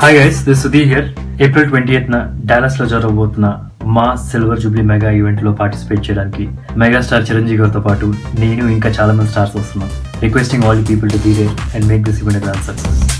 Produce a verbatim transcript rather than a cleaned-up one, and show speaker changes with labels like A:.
A: Hi guys, this Sudheer here. April twenty eighth న Dallas లో జరగబోతున్న మా సిల్వర్ జూబ్లీ మెగా ఈవెంట్ లో పార్టిసిపేట్ చేయడానికి మెగాస్టార్ చిరంజీవి గారితో పాటు నేను ఇంకా చాలా మంది స్టార్స్ వస్తున్నాం. Requesting all the people to be there and make this event a grand success.